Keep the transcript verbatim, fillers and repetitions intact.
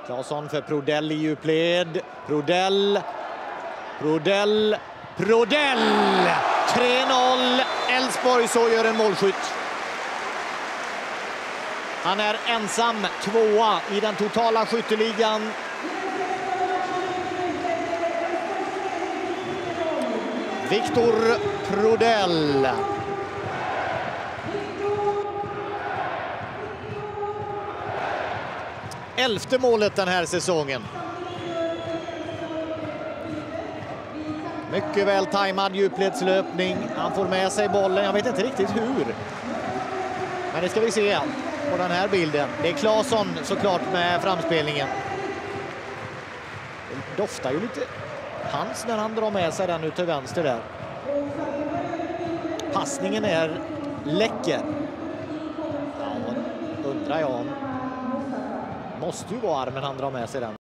Claesson för Prodell i djupled. Prodell. Prodell. Prodell! tre noll. Elfsborg så gör en målskytt. Han är ensam tvåa i den totala skytteligan. Viktor Prodell. Elfte målet den här säsongen. Mycket väl tajmad djupledslöpning. Han får med sig bollen. Jag vet inte riktigt hur. Men det ska vi se på den här bilden. Det är Claesson såklart med framspelningen. Det doftar ju lite hans när han drar med sig den ut till vänster där. Passningen är läcker. Ja, undrar jag om. Måste ju vara armen han drar med sig den.